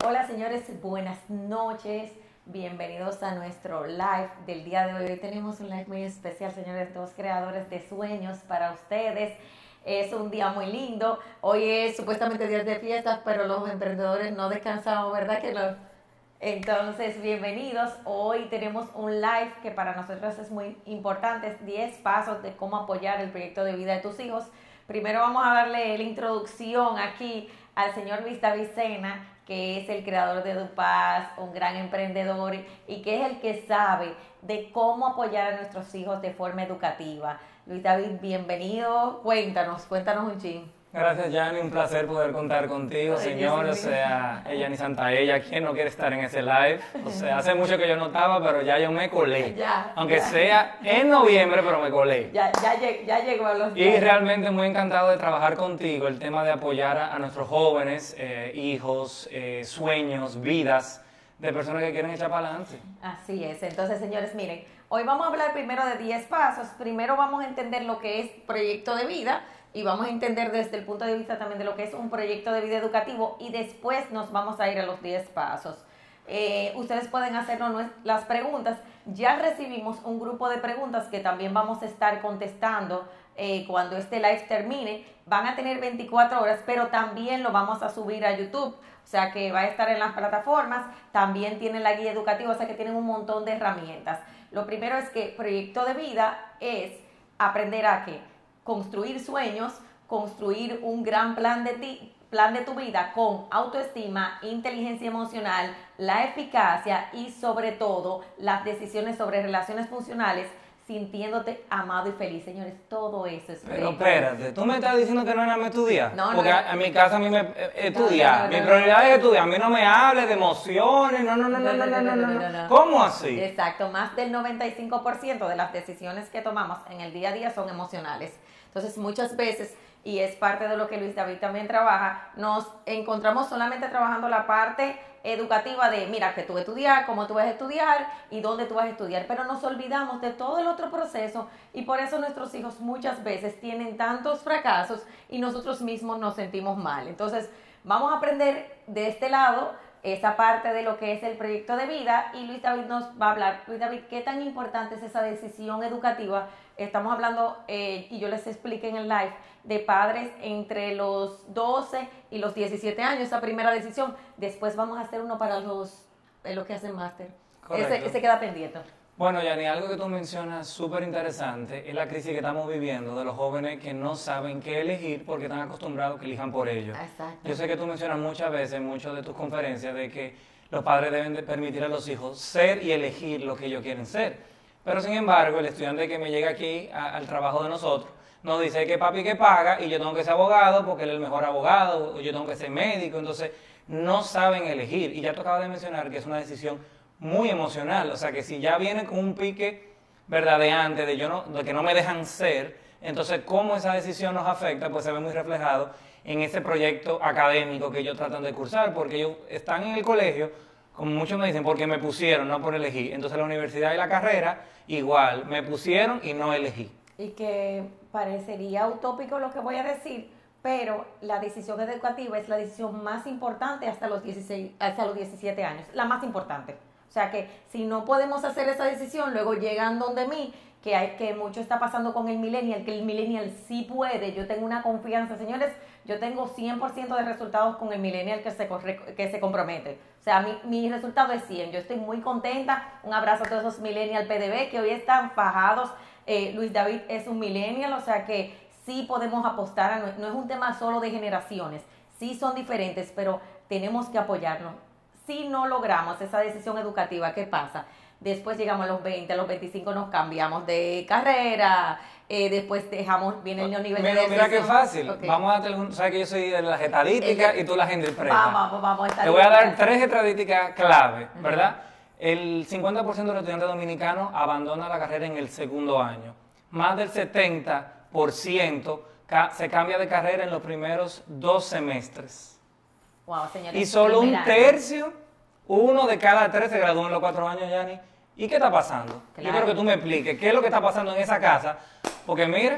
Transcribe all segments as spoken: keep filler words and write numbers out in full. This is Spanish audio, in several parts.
Hola señores, buenas noches, bienvenidos a nuestro live del día de hoy. Hoy tenemos un live muy especial, señores, dos creadores de sueños para ustedes. Es un día muy lindo, hoy es supuestamente día de fiesta, pero los emprendedores no descansamos, ¿verdad que no? Entonces, bienvenidos. Hoy tenemos un live que para nosotros es muy importante, diez pasos de cómo apoyar el proyecto de vida de tus hijos. Primero vamos a darle la introducción aquí al señor Luis David Sena, que es el creador de EduPaz, un gran emprendedor y que es el que sabe de cómo apoyar a nuestros hijos de forma educativa. Luis David, bienvenido. Cuéntanos, cuéntanos un chin. Gracias, Yanni, un placer poder contar contigo, señor. O sea, Yanni Santaella, ¿quién no quiere estar en ese live? O sea, hace mucho que yo no estaba, pero ya yo me colé. Ya, Aunque ya. sea en noviembre, pero me colé. Ya, ya, lleg- ya llegó a los Y días. realmente muy encantado de trabajar contigo, el tema de apoyar a, a nuestros jóvenes, eh, hijos, eh, sueños, vidas, de personas que quieren echar para adelante. Así es. Entonces, señores, miren, hoy vamos a hablar primero de diez pasos. Primero vamos a entender lo que es proyecto de vida y vamos a entender desde el punto de vista también de lo que es un proyecto de vida educativo y después nos vamos a ir a los diez pasos. Eh, ustedes pueden hacernos nues- las preguntas. Ya recibimos un grupo de preguntas que también vamos a estar contestando eh, cuando este live termine. Van a tener veinticuatro horas, pero también lo vamos a subir a YouTube. O sea que va a estar en las plataformas, también tienen la guía educativa, o sea que tienen un montón de herramientas. Lo primero es que proyecto de vida es aprender a que construir sueños, construir un gran plan de ti, plan de tu vida con autoestima, inteligencia emocional, la eficacia y sobre todo las decisiones sobre relaciones funcionales, sintiéndote amado y feliz. Señores, todo eso es Pero proyecto de vida. espérate, tú me estás diciendo que no es nada más estudiar. No, no. Porque a, a mi casa a mí me eh, estudiar. no, no, mi no, prioridad no. es estudiar. A mí no me hables de emociones. No, no, no, no, no, no, no, no, no, no. ¿Cómo así? Exacto, más del noventa y cinco por ciento de las decisiones que tomamos en el día a día son emocionales. Entonces, muchas veces, y es parte de lo que Luis David también trabaja, nos encontramos solamente trabajando la parte educativa de, mira, que tú vas a estudiar, cómo tú vas a estudiar y dónde tú vas a estudiar, pero nos olvidamos de todo el otro proceso y por eso nuestros hijos muchas veces tienen tantos fracasos y nosotros mismos nos sentimos mal. Entonces, vamos a aprender de este lado esa parte de lo que es el proyecto de vida y Luis David nos va a hablar. Luis David, ¿qué tan importante es esa decisión educativa? Estamos hablando, eh, y yo les expliqué en el live, de padres entre los doce y los diecisiete años, esa primera decisión. Después vamos a hacer uno para los, eh, los que hacen máster. Correcto. Ese, ese queda pendiente. Bueno, Yanni, algo que tú mencionas súper interesante es la crisis que estamos viviendo de los jóvenes que no saben qué elegir porque están acostumbrados a que elijan por ellos. Exacto. Yo sé que tú mencionas muchas veces en muchas de tus conferencias de que los padres deben de permitir a los hijos ser y elegir lo que ellos quieren ser. Pero sin embargo, el estudiante que me llega aquí a- al trabajo de nosotros nos dice que papi que paga y yo tengo que ser abogado porque él es el mejor abogado, o yo tengo que ser médico, entonces no saben elegir. Y ya tú acabas de mencionar que es una decisión muy emocional, o sea que si ya vienen con un pique, ¿verdad?, de antes, de, yo no, de que no me dejan ser, entonces cómo esa decisión nos afecta, pues se ve muy reflejado en ese proyecto académico que ellos tratan de cursar, porque ellos están en el colegio, como muchos me dicen, porque me pusieron, no por elegir. Entonces la universidad y la carrera, igual, me pusieron y no elegí. Y que parecería utópico lo que voy a decir, pero la decisión educativa es la decisión más importante hasta los dieciséis, hasta los diecisiete años, la más importante. O sea que si no podemos hacer esa decisión, luego llegan donde mí, que hay que mucho está pasando con el millennial, que el millennial sí puede, yo tengo una confianza, señores, yo tengo cien por ciento de resultados con el millennial que se, corre, que se compromete. O sea, mi, mi resultado es cien, yo estoy muy contenta, un abrazo a todos esos millennial P D B que hoy están fajados. Eh, Luis David es un millennial, o sea que sí podemos apostar, a, no, no es un tema solo de generaciones, sí son diferentes, pero tenemos que apoyarnos. Si no logramos esa decisión educativa, ¿qué pasa? Después llegamos a los veinte, a los veinticinco nos cambiamos de carrera, eh, después dejamos, viene el nivel Mira, de mira qué fácil, Okay. vamos a tener, sabes que yo soy de las estadísticas y tú las interpretas. Vamos, vamos, Te voy a dar tres estadísticas clave, ¿verdad? El cincuenta por ciento de los estudiantes dominicanos abandona la carrera en el segundo año. Más del setenta por ciento ca- se cambia de carrera en los primeros dos semestres. Wow, señores, Y solo un primer año. tercio, uno de cada tres se gradúa en los cuatro años, ¿Y qué está pasando? Claro. Yo quiero que tú me expliques qué es lo que está pasando en esa casa, porque mira,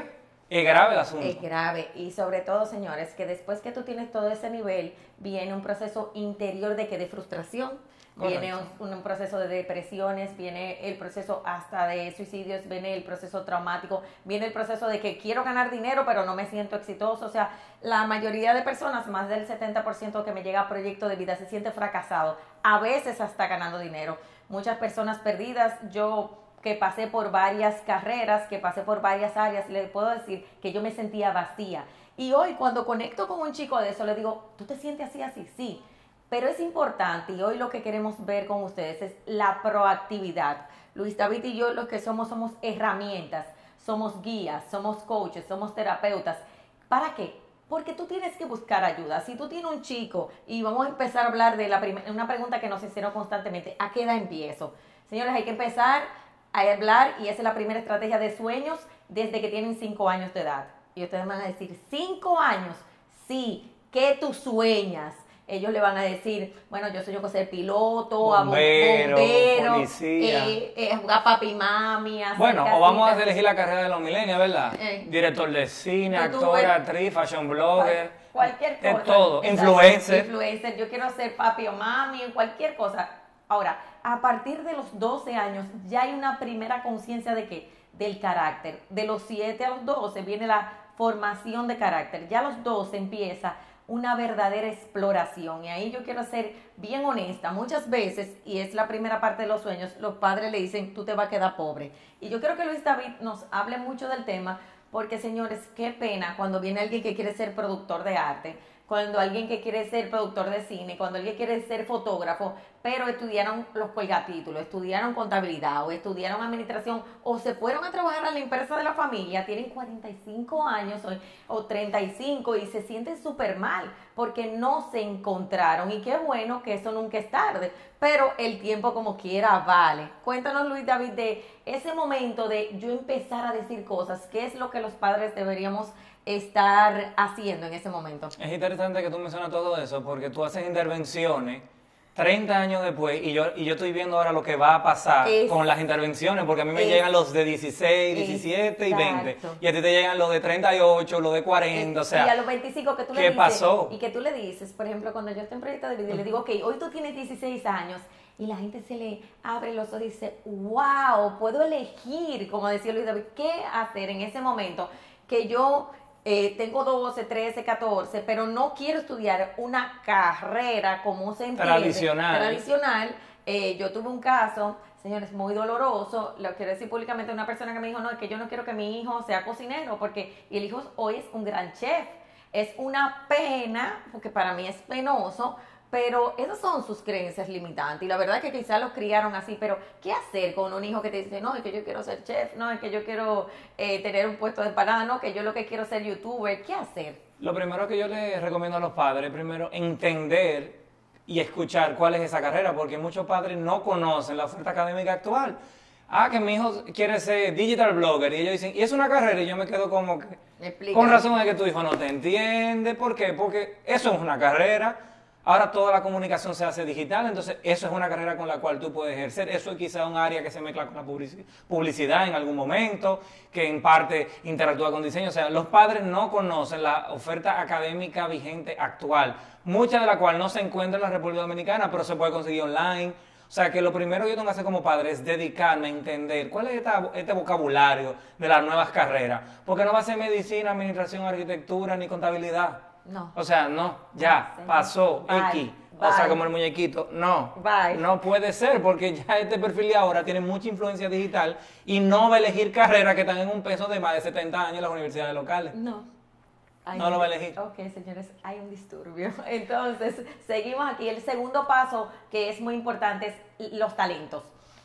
es grave el asunto. Es grave. Y sobre todo, señores, que después que tú tienes todo ese nivel, viene un proceso interior de que de frustración, Correcto. viene un, un proceso de depresiones, viene el proceso hasta de suicidios, viene el proceso traumático, viene el proceso de que quiero ganar dinero pero no me siento exitoso. O sea, la mayoría de personas, más del setenta por ciento que me llega a proyecto de vida, se siente fracasado, a veces hasta ganando dinero. Muchas personas perdidas, yo que pasé por varias carreras, que pasé por varias áreas, le puedo decir que yo me sentía vacía. Y hoy cuando conecto con un chico de eso, le digo, ¿tú te sientes así, así? Sí. Pero es importante, y hoy lo que queremos ver con ustedes es la proactividad. Luis David y yo lo que somos, somos herramientas, somos guías, somos coaches, somos terapeutas. ¿Para qué? Porque tú tienes que buscar ayuda. Si tú tienes un chico, y vamos a empezar a hablar de la una pregunta que nos hicieron constantemente, ¿a qué edad empiezo? Señores, hay que empezar a hablar, y esa es la primera estrategia de sueños, desde que tienen cinco años de edad. Y ustedes van a decir, ¿cinco años? Sí, ¿qué tú sueñas? Ellos le van a decir, bueno, yo sueño con ser piloto, bombero, bombero policía. Eh, eh, jugar papi mami. Hacer Bueno, casitas. o vamos a elegir la carrera de los millennials, ¿verdad? Eh. Director de cine, YouTube, actor, actriz, fashion blogger. Cualquier cosa. De todo. Exacto. Influencer. Influencer. Yo quiero ser papi o mami, cualquier cosa. Ahora, a partir de los doce años ya hay una primera conciencia de qué, del carácter. De los siete a los doce viene la formación de carácter. Ya a los doce empieza una verdadera exploración. Y ahí yo quiero ser bien honesta. Muchas veces, y es la primera parte de los sueños, los padres le dicen, tú te vas a quedar pobre. Y yo quiero que Luis David nos hable mucho del tema, porque señores, qué pena cuando viene alguien que quiere ser productor de arte, cuando alguien que quiere ser productor de cine, cuando alguien quiere ser fotógrafo, pero estudiaron los colgatítulos, estudiaron contabilidad o estudiaron administración o se fueron a trabajar a la empresa de la familia, tienen cuarenta y cinco años o, o treinta y cinco y se sienten súper mal porque no se encontraron. Y qué bueno que eso nunca es tarde, pero el tiempo como quiera vale. Cuéntanos, Luis David, de ese momento de yo empezar a decir cosas, ¿qué es lo que los padres deberíamos estar haciendo en ese momento? Es interesante que tú mencionas todo eso porque tú haces intervenciones treinta años después y yo, y yo estoy viendo ahora lo que va a pasar es, con las intervenciones, porque a mí me es, llegan los de dieciséis, diecisiete exacto. y veinte, y a ti te llegan los de treinta y ocho, los de cuarenta, es, o sea, y a los veinticinco que tú le ¿qué dices, pasó? Y que tú le dices, por ejemplo, cuando yo estoy en proyecto de video, uh-huh. le digo, ok, hoy tú tienes dieciséis años, y la gente se le abre los ojos y dice, wow, puedo elegir, como decía Luis David, qué hacer en ese momento, que yo Eh, tengo doce, trece, catorce, pero no quiero estudiar una carrera como se entiende. Tradicional. Tradicional. Eh, yo tuve un caso, señores, muy doloroso, lo quiero decir públicamente, una persona que me dijo, no, es que yo no quiero que mi hijo sea cocinero, porque y el hijo hoy es un gran chef. Es una pena, porque para mí es penoso, pero esas son sus creencias limitantes y la verdad es que quizás los criaron así, pero ¿qué hacer con un hijo que te dice, no, es que yo quiero ser chef, no, es que yo quiero eh, tener un puesto de empanada, no, que yo lo que quiero es ser youtuber? ¿Qué hacer? Lo primero que yo les recomiendo a los padres, primero, entender y escuchar cuál es esa carrera, porque muchos padres no conocen la oferta académica actual. Ah, que mi hijo quiere ser digital blogger, y ellos dicen, ¿y es una carrera? Y yo me quedo como que, Explícame. Con razón es que tu hijo no te entiende, ¿por qué? Porque eso es una carrera. Ahora toda la comunicación se hace digital, entonces eso es una carrera con la cual tú puedes ejercer. Eso es quizá un área que se mezcla con la publicidad en algún momento, que en parte interactúa con diseño. O sea, los padres no conocen la oferta académica vigente actual, mucha de la cual no se encuentra en la República Dominicana, pero se puede conseguir online. O sea, que lo primero que yo tengo que hacer como padre es dedicarme a entender cuál es esta, este vocabulario de las nuevas carreras. Porque no va a ser medicina, administración, arquitectura ni contabilidad. No. O sea, no, ya, no, pasó, bye, X. bye. O sea, como el muñequito, no. Bye. No puede ser, porque ya este perfil de ahora tiene mucha influencia digital y no va a elegir carreras que están en un peso de más de setenta años en las universidades locales. No. Hay no lo va a elegir. Ok, señores, hay un disturbio. Entonces, seguimos aquí. El segundo paso, que es muy importante, es los talentos.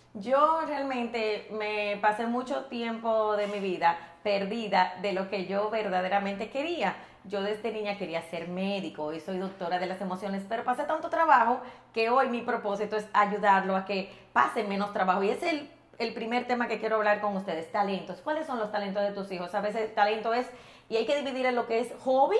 Yo realmente me pasé mucho tiempo de mi vida perdida de lo que yo verdaderamente quería. Yo desde niña quería ser médico y soy doctora de las emociones, pero pasé tanto trabajo que hoy mi propósito es ayudarlo a que pase menos trabajo. Y ese es el, el primer tema que quiero hablar con ustedes, talentos. ¿Cuáles son los talentos de tus hijos? A veces talento es, y hay que dividir en lo que es hobby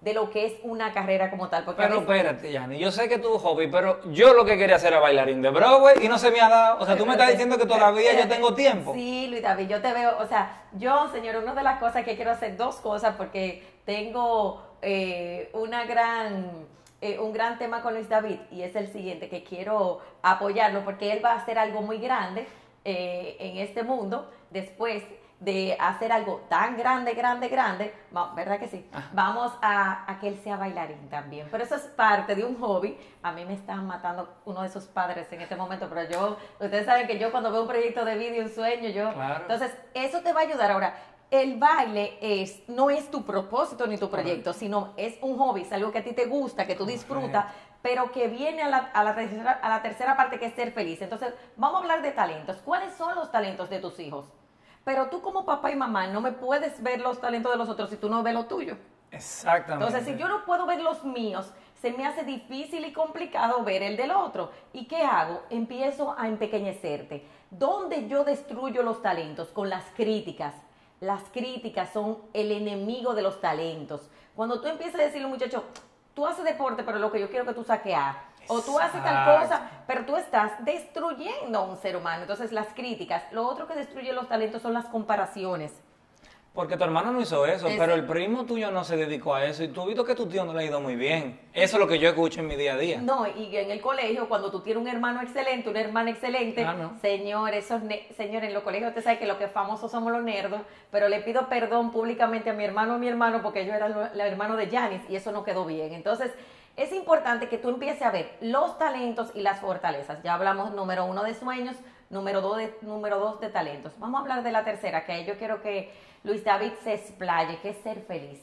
de lo que es una carrera como tal. Porque Pero a veces, espérate, Yani, yo sé que tu hobby, pero yo lo que quería hacer era bailarín de Broadway y no se me ha dado. O sea, tú me estás diciendo que todavía yo tengo tiempo. Sí, Luis David, yo te veo, o sea, yo, señor, una de las cosas que quiero hacer, dos cosas, porque tengo eh, una gran, eh, un gran tema con Luis David, y es el siguiente, que quiero apoyarlo, porque él va a hacer algo muy grande eh, en este mundo, después de hacer algo tan grande, grande, grande, ¿verdad que sí? Ajá. Vamos a, a que él sea bailarín también. Pero eso es parte de un hobby. A mí me están matando uno de sus padres en este momento, pero yo, ustedes saben que yo cuando veo un proyecto de vida y un sueño, yo... Claro. Entonces, eso te va a ayudar. Ahora, el baile es, no es tu propósito ni tu proyecto, Correcto. sino es un hobby, es algo que a ti te gusta, que tú disfrutas, pero que viene a la, a, la tercera, a la tercera parte, que es ser feliz. Entonces, vamos a hablar de talentos. ¿Cuáles son los talentos de tus hijos? Pero tú como papá y mamá no me puedes ver los talentos de los otros si tú no ves los tuyos. Exactamente. Entonces, si yo no puedo ver los míos, se me hace difícil y complicado ver el del otro. ¿Y qué hago? Empiezo a empequeñecerte. ¿Dónde yo destruyo los talentos? Con las críticas. Las críticas son el enemigo de los talentos. Cuando tú empiezas a decirle a un muchacho, tú haces deporte, pero lo que yo quiero que tú saques A. O tú haces tal cosa, pero tú estás destruyendo a un ser humano. Entonces, las críticas. Lo otro que destruye los talentos son las comparaciones. Porque tu hermano no hizo eso, Es- pero el primo tuyo no se dedicó a eso y tú has visto que tu tío no le ha ido muy bien. Eso es lo que yo escucho en mi día a día. No, y en el colegio, cuando tú tienes un hermano excelente, una hermana excelente, Ah, no. señor, esos ne- señores, en los colegios usted sabe que los que famosos somos los nerdos, pero le pido perdón públicamente a mi hermano o mi hermano porque yo era lo- el hermano de Janis y eso no quedó bien. Entonces, es importante que tú empieces a ver los talentos y las fortalezas. Ya hablamos número uno de sueños, número dos de, número dos de talentos. Vamos a hablar de la tercera, que ahí yo quiero que Luis David se explaye, que es ser feliz.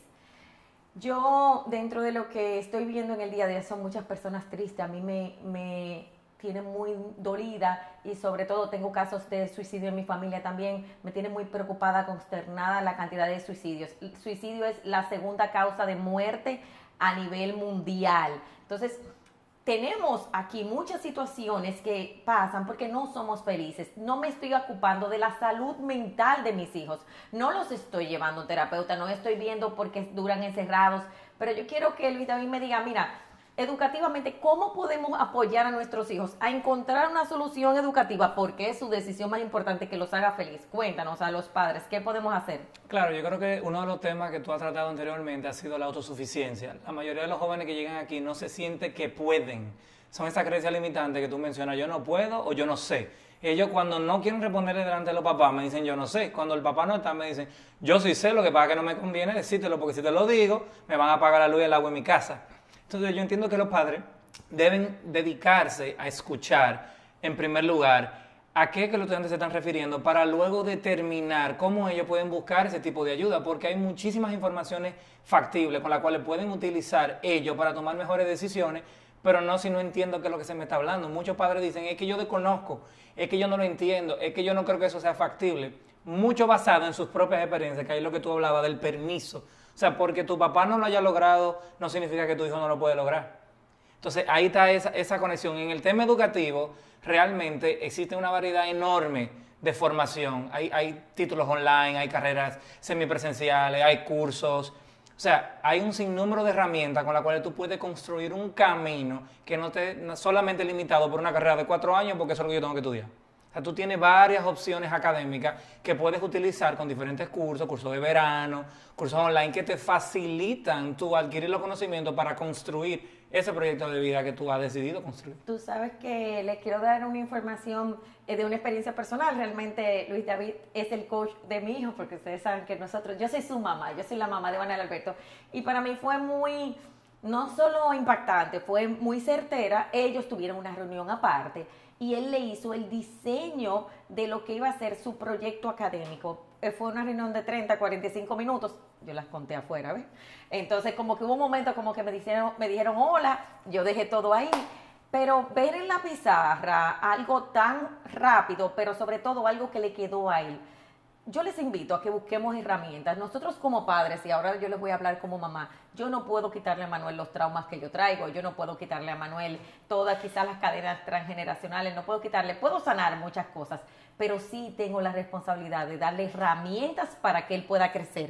Yo, dentro de lo que estoy viendo en el día a día, son muchas personas tristes. A mí me, me tiene muy dolida y sobre todo tengo casos de suicidio en mi familia también. Me tiene muy preocupada, consternada la cantidad de suicidios. El suicidio es la segunda causa de muerte a nivel mundial. Entonces, tenemos aquí muchas situaciones que pasan porque no somos felices. No me estoy ocupando de la salud mental de mis hijos. No los estoy llevando a un terapeuta, no estoy viendo por qué duran encerrados. Pero yo quiero que Luis David me diga, mira, educativamente, ¿cómo podemos apoyar a nuestros hijos a encontrar una solución educativa? Porque es su decisión más importante, que los haga feliz. Cuéntanos a los padres, ¿qué podemos hacer? Claro, yo creo que uno de los temas que tú has tratado anteriormente ha sido la autosuficiencia. La mayoría de los jóvenes que llegan aquí no se siente que pueden. Son esas creencias limitantes que tú mencionas, yo no puedo o yo no sé. Ellos cuando no quieren responderle delante de los papás me dicen yo no sé. Cuando el papá no está me dicen yo sí sé, lo que pasa es que no me conviene decírtelo porque si te lo digo me van a apagar la luz y el agua en mi casa. Entonces yo entiendo que los padres deben dedicarse a escuchar en primer lugar a qué que los estudiantes se están refiriendo para luego determinar cómo ellos pueden buscar ese tipo de ayuda, porque hay muchísimas informaciones factibles con las cuales pueden utilizar ellos para tomar mejores decisiones, pero no si no entiendo qué es lo que se me está hablando. Muchos padres dicen, es que yo desconozco, es que yo no lo entiendo, es que yo no creo que eso sea factible. Mucho basado en sus propias experiencias, que ahí es lo que tú hablabas del permiso. O sea, porque tu papá no lo haya logrado, no significa que tu hijo no lo puede lograr. Entonces, ahí está esa, esa conexión. En el tema educativo, realmente existe una variedad enorme de formación. Hay, hay títulos online, hay carreras semipresenciales, hay cursos. O sea, hay un sinnúmero de herramientas con las cuales tú puedes construir un camino que no esté no solamente limitado por una carrera de cuatro años, porque eso es lo que yo tengo que estudiar. O sea, tú tienes varias opciones académicas que puedes utilizar con diferentes cursos, cursos de verano, cursos online que te facilitan tú adquirir los conocimientos para construir ese proyecto de vida que tú has decidido construir. Tú sabes que les quiero dar una información eh, de una experiencia personal. Realmente Luis David es el coach de mi hijo, porque ustedes saben que nosotros, yo soy su mamá, yo soy la mamá de Manuel Alberto, y para mí fue muy, no solo impactante, fue muy certera. Ellos tuvieron una reunión aparte y él le hizo el diseño de lo que iba a ser su proyecto académico. Eh, Fue una reunión de treinta, cuarenta y cinco minutos, yo las conté afuera, ¿ves? Entonces como que hubo un momento como que me dijeron, me dijeron hola, yo dejé todo ahí, pero ver en la pizarra algo tan rápido, pero sobre todo algo que le quedó a él. Yo les invito a que busquemos herramientas. Nosotros como padres, y ahora yo les voy a hablar como mamá, yo no puedo quitarle a Manuel los traumas que yo traigo, yo no puedo quitarle a Manuel todas quizás las cadenas transgeneracionales, no puedo quitarle, puedo sanar muchas cosas, pero sí tengo la responsabilidad de darle herramientas para que él pueda crecer.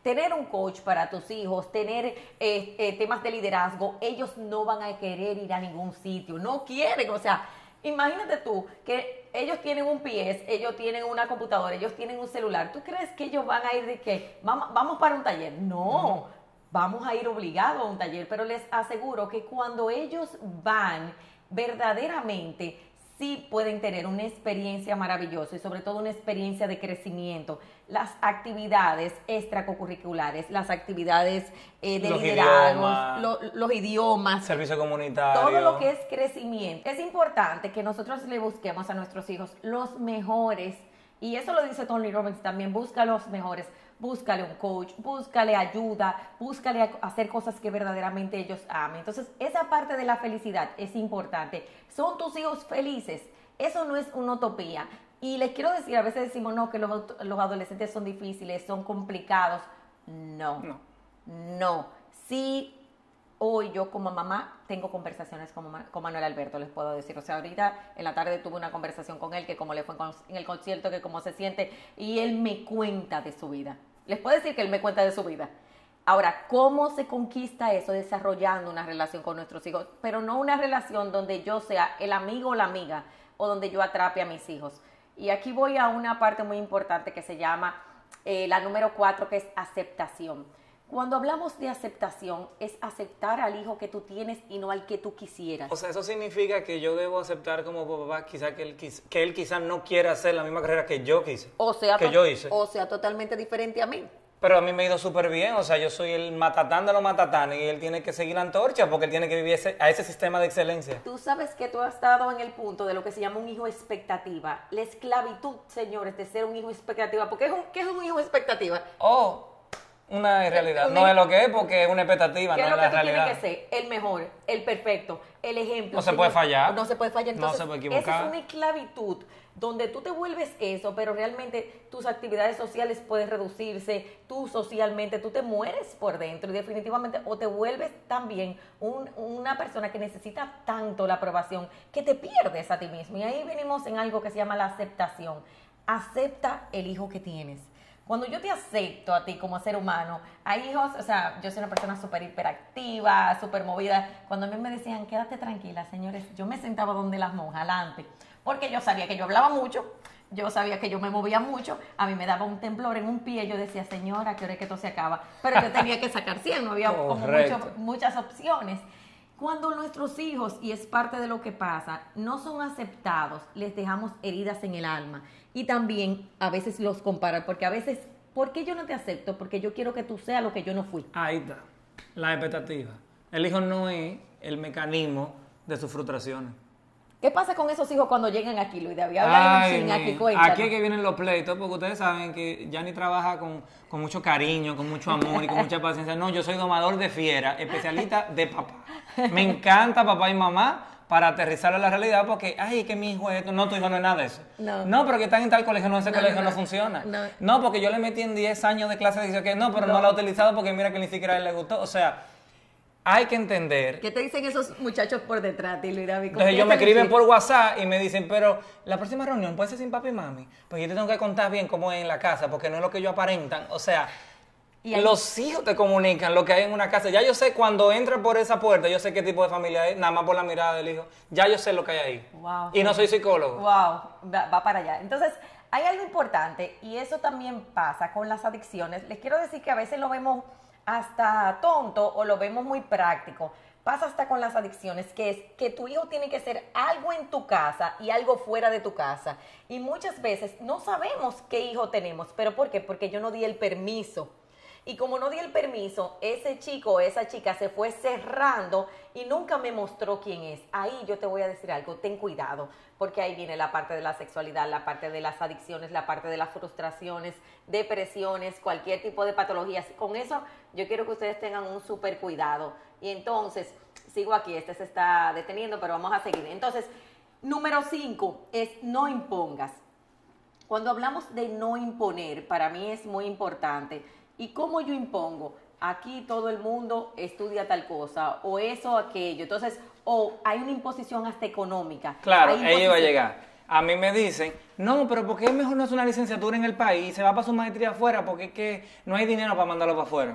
Tener un coach para tus hijos, tener eh, eh, temas de liderazgo, ellos no van a querer ir a ningún sitio, no quieren, o sea, imagínate tú que ellos tienen un P S, ellos tienen una computadora, ellos tienen un celular, ¿tú crees que ellos van a ir de qué? Vamos, vamos para un taller, no, uh-huh. Vamos a ir obligados a un taller, pero les aseguro que cuando ellos van verdaderamente, sí pueden tener una experiencia maravillosa y sobre todo una experiencia de crecimiento. Las actividades extracurriculares, las actividades eh, de los liderazgo, idiomas, lo, los idiomas, servicio comunitario, todo lo que es crecimiento. Es importante que nosotros le busquemos a nuestros hijos los mejores, y eso lo dice Tony Robbins también, busca los mejores. Búscale un coach, búscale ayuda, búscale hacer cosas que verdaderamente ellos amen. Entonces, esa parte de la felicidad es importante. ¿Son tus hijos felices? Eso no es una utopía. Y les quiero decir, a veces decimos, no, que los, los adolescentes son difíciles, son complicados. No, no. No. Sí, hoy yo como mamá tengo conversaciones con, con Manuel Alberto, les puedo decir. O sea, ahorita en la tarde tuve una conversación con él, que cómo le fue en el concierto, que cómo se siente, y él me cuenta de su vida. Les puedo decir que él me cuenta de su vida. Ahora, ¿cómo se conquista eso? Desarrollando una relación con nuestros hijos, pero no una relación donde yo sea el amigo o la amiga, o donde yo atrape a mis hijos. Y aquí voy a una parte muy importante que se llama eh, la número cuatro, que es aceptación. Cuando hablamos de aceptación, es aceptar al hijo que tú tienes y no al que tú quisieras. O sea, eso significa que yo debo aceptar como papá quizá que él, que él quizá no quiera hacer la misma carrera que yo quise, o sea, que yo hice. O sea, totalmente diferente a mí. Pero a mí me ha ido súper bien, o sea, yo soy el matatán de los matatanes y él tiene que seguir la antorcha porque él tiene que vivir ese, a ese sistema de excelencia. Tú sabes que tú has estado en el punto de lo que se llama un hijo expectativa. La esclavitud, señores, de ser un hijo expectativa. ¿Por qué es un, qué es un hijo expectativa? Oh, una realidad. No es lo que es porque es una expectativa, no es la realidad. ¿Qué es lo que tú tienes que ser? El mejor, el perfecto, el ejemplo. No se puede fallar. No se puede fallar. Entonces, no se puede equivocar. Esa es una esclavitud donde tú te vuelves eso, pero realmente tus actividades sociales pueden reducirse, tú socialmente, tú te mueres por dentro y definitivamente, o te vuelves también un, una persona que necesita tanto la aprobación que te pierdes a ti mismo. Y ahí venimos en algo que se llama la aceptación. Acepta el hijo que tienes. Cuando yo te acepto a ti como ser humano, hay hijos, o sea, yo soy una persona súper hiperactiva, súper movida. Cuando a mí me decían, quédate tranquila, señores, yo me sentaba donde las monjas, adelante, porque yo sabía que yo hablaba mucho, yo sabía que yo me movía mucho, a mí me daba un temblor en un pie, yo decía, señora, ¿qué hora es que esto se acaba? Pero yo tenía que sacar cien, no había como mucho, muchas opciones. Cuando nuestros hijos, y es parte de lo que pasa, no son aceptados, les dejamos heridas en el alma. Y también a veces los comparan, porque a veces, ¿por qué yo no te acepto? Porque yo quiero que tú seas lo que yo no fui. Ahí está, la expectativa. El hijo no es el mecanismo de sus frustraciones. ¿Qué pasa con esos hijos cuando llegan aquí, Luis David? Habla de un chin, aquí, cuéntanos. Aquí es que vienen los pleitos, porque ustedes saben que Yanni trabaja con, con mucho cariño, con mucho amor y con mucha paciencia. No, yo soy domador de fiera, especialista de papá. Me encanta papá y mamá para aterrizarlo a la realidad, porque, ay, que mi hijo es esto. No, tu hijo no es nada de eso. No, no pero que están en tal colegio, no, ese no, colegio no, no funciona. No. no, porque yo le metí en diez años de clase y dice que no, pero no. no la ha utilizado porque mira que ni siquiera a él le gustó. O sea, hay que entender. ¿Qué te dicen esos muchachos por detrás, Luis David? Entonces ellos me escriben por WhatsApp y me dicen, pero la próxima reunión puede ser sin papi y mami. Pues yo te tengo que contar bien cómo es en la casa, porque no es lo que ellos aparentan. O sea, los hijos te comunican lo que hay en una casa. Ya yo sé, cuando entra por esa puerta, yo sé qué tipo de familia es, nada más por la mirada del hijo. Ya yo sé lo que hay ahí. Wow, y no soy psicólogo. Wow, va, va para allá. Entonces, hay algo importante, y eso también pasa con las adicciones. Les quiero decir que a veces lo vemos hasta tonto o lo vemos muy práctico. Pasa hasta con las adicciones, que es que tu hijo tiene que ser algo en tu casa y algo fuera de tu casa. Y muchas veces no sabemos qué hijo tenemos. ¿Pero por qué? Porque yo no di el permiso. Y como no di el permiso, ese chico o esa chica se fue cerrando y nunca me mostró quién es. Ahí yo te voy a decir algo, ten cuidado, porque ahí viene la parte de la sexualidad, la parte de las adicciones, la parte de las frustraciones, depresiones, cualquier tipo de patologías. Con eso yo quiero que ustedes tengan un súper cuidado. Y entonces, sigo aquí, este se está deteniendo, pero vamos a seguir. Entonces, número cinco es no impongas. Cuando hablamos de no imponer, para mí es muy importante. ¿Y cómo yo impongo? Aquí todo el mundo estudia tal cosa, o eso o aquello. Entonces, o hay una imposición hasta económica. Claro, ahí iba a llegar. A mí me dicen, no, pero ¿por qué mejor no hace una licenciatura en el país y se va para su maestría afuera? Porque es que no hay dinero para mandarlo para afuera.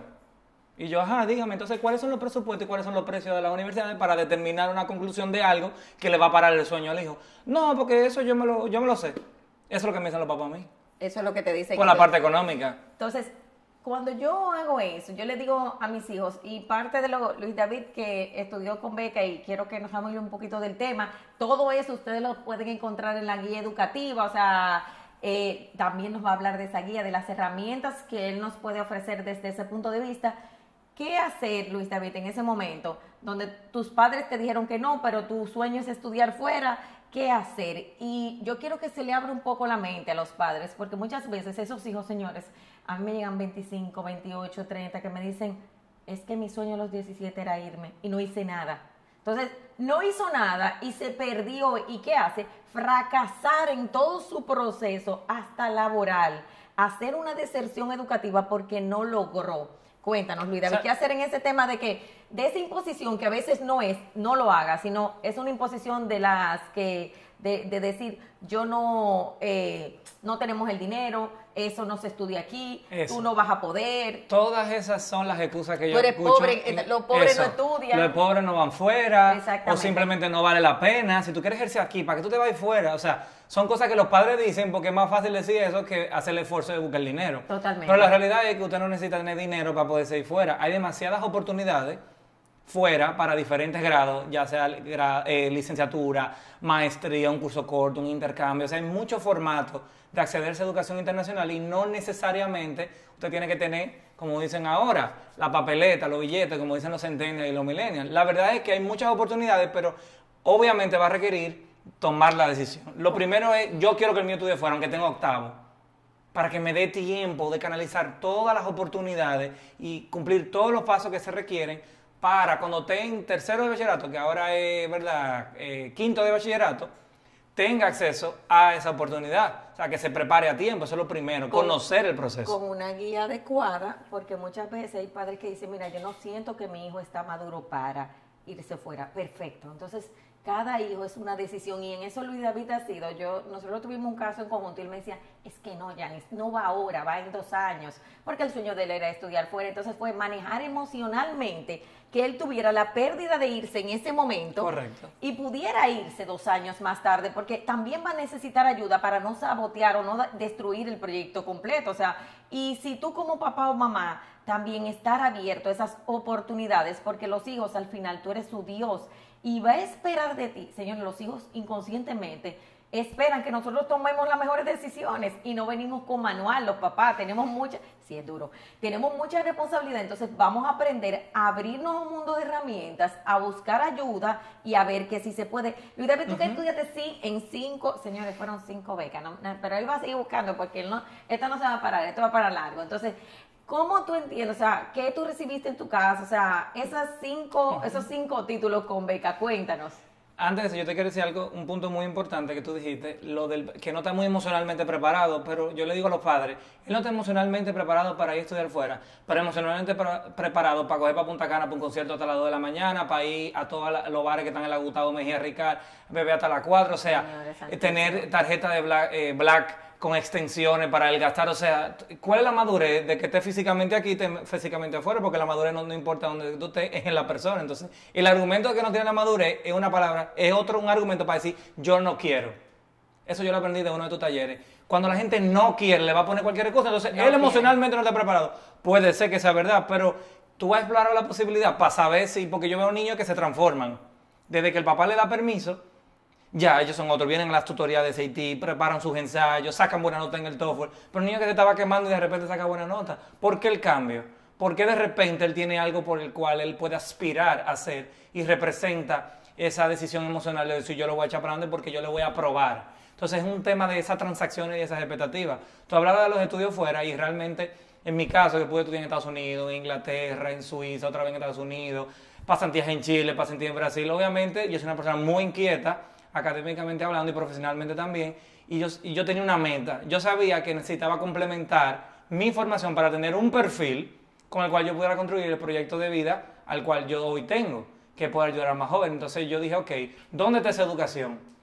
Y yo, ajá, dígame, entonces, ¿cuáles son los presupuestos y cuáles son los precios de las universidades para determinar una conclusión de algo que le va a parar el sueño al hijo? No, porque eso yo me lo, yo me lo sé. Eso es lo que me dicen los papás a mí. Eso es lo que te dicen. Por la parte económica. Entonces, cuando yo hago eso, yo le digo a mis hijos, y parte de lo, Luis David, que estudió con beca, y quiero que nos hable un poquito del tema, todo eso ustedes lo pueden encontrar en la guía educativa, o sea, eh, también nos va a hablar de esa guía, de las herramientas que él nos puede ofrecer desde ese punto de vista. ¿Qué hacer, Luis David, en ese momento donde tus padres te dijeron que no, pero tu sueño es estudiar fuera? ¿Qué hacer? Y yo quiero que se le abra un poco la mente a los padres, porque muchas veces esos hijos, señores, a mí me llegan veinticinco, veintiocho, treinta, que me dicen, es que mi sueño a los diecisiete era irme y no hice nada. Entonces, no hizo nada y se perdió. ¿Y qué hace? Fracasar en todo su proceso, hasta laboral, hacer una deserción educativa porque no logró. Cuéntanos, Luis David, o sea, ¿qué hacer en ese tema de que, de esa imposición que a veces no es, no lo haga, sino es una imposición de las que, de, de decir, yo no, eh, no tenemos el dinero, eso no se estudia aquí, eso. Tú no vas a poder. Todas esas son las excusas que yo Tú eres escucho. Pobre, los pobres no estudian. Los pobres no van fuera, o simplemente no vale la pena. Si tú quieres ejercer aquí, ¿para qué tú te vas fuera? O sea, son cosas que los padres dicen porque es más fácil decir eso que hacer el esfuerzo de buscar el dinero. Totalmente. Pero la realidad es que usted no necesita tener dinero para poder seguir fuera. Hay demasiadas oportunidades fuera para diferentes grados, ya sea eh, licenciatura, maestría, un curso corto, un intercambio. O sea, hay muchos formatos de acceder a esa educación internacional y no necesariamente usted tiene que tener, como dicen ahora, la papeleta, los billetes, como dicen los centennials y los millennials. La verdad es que hay muchas oportunidades, pero obviamente va a requerir tomar la decisión. Lo primero es, yo quiero que el mío estudie fuera, aunque tenga octavo, para que me dé tiempo de canalizar todas las oportunidades y cumplir todos los pasos que se requieren para cuando esté en tercero de bachillerato, que ahora es, ¿verdad?, eh, quinto de bachillerato, tenga acceso a esa oportunidad. O sea, que se prepare a tiempo, eso es lo primero, con, conocer el proceso. Con una guía adecuada, porque muchas veces hay padres que dicen, mira, yo no siento que mi hijo está maduro para irse fuera. Perfecto. Entonces, cada hijo es una decisión y en eso Luis David ha sido. Yo, nosotros tuvimos un caso en conjunto y él me decía, es que no, Yanis, no va ahora, va en dos años, porque el sueño de él era estudiar fuera. Entonces fue manejar emocionalmente que él tuviera la pérdida de irse en ese momento. Correcto. Y pudiera irse dos años más tarde, porque también va a necesitar ayuda para no sabotear o no destruir el proyecto completo. O sea, y si tú como papá o mamá también estar abierto a esas oportunidades, porque los hijos al final tú eres su Dios y va a esperar de ti, señores, los hijos inconscientemente esperan que nosotros tomemos las mejores decisiones y no venimos con manual, los papás, tenemos mucha, sí es duro, tenemos mucha responsabilidad, entonces vamos a aprender a abrirnos a un mundo de herramientas, a buscar ayuda y a ver que si se puede. Luis David, tú uh-huh. que estudiaste sí, en cinco, señores, fueron cinco becas, no, no, pero él va a seguir buscando porque él no, esto no se va a parar, esto va para largo, entonces, ¿cómo tú entiendes? O sea, ¿qué tú recibiste en tu casa? O sea, esas cinco, esos cinco títulos con beca, cuéntanos. Antes de eso, yo te quiero decir algo, un punto muy importante que tú dijiste, lo del que no está muy emocionalmente preparado, pero yo le digo a los padres, él no está emocionalmente preparado para ir a estudiar fuera, pero emocionalmente pre- preparado para coger para Punta Cana, para un concierto hasta las dos de la mañana, para ir a todos los bares que están en la Gustavo Mejía Ricard, beber hasta las cuatro, o sea, Señores, tener tarjeta de Black, eh, Black con extensiones para el gastar, o sea, ¿cuál es la madurez de que estés físicamente aquí y estés físicamente afuera? Porque la madurez no, no importa donde tú estés, es en la persona. Entonces, el argumento de que no tiene la madurez es una palabra, es otro un argumento para decir, yo no quiero. Eso yo lo aprendí de uno de tus talleres. Cuando la gente no quiere, le va a poner cualquier cosa, entonces no él quiere. Emocionalmente no está preparado. Puede ser que sea verdad, pero tú vas a explorar la posibilidad para saber si, porque yo veo niños que se transforman. Desde que el papá le da permiso, ya, ellos son otros, vienen a las tutoriales de S A T, preparan sus ensayos, sacan buena nota en el TOEFL, pero el niño que se estaba quemando y de repente saca buena nota. ¿Por qué el cambio? ¿Por qué de repente él tiene algo por el cual él puede aspirar a hacer y representa esa decisión emocional de decir yo lo voy a echar para adelante porque yo le voy a probar? Entonces es un tema de esas transacciones y esas expectativas. Tú hablabas de los estudios fuera y realmente, en mi caso, que pude estudiar en Estados Unidos, en Inglaterra, en Suiza, otra vez en Estados Unidos, pasantías en Chile, pasantías en Brasil, obviamente yo soy una persona muy inquieta, académicamente hablando y profesionalmente también, y yo, y yo tenía una meta. Yo sabía que necesitaba complementar mi formación para tener un perfil con el cual yo pudiera construir el proyecto de vida al cual yo hoy tengo, que pueda ayudar a más jóvenes. Entonces yo dije, ok, ¿dónde está esa educación?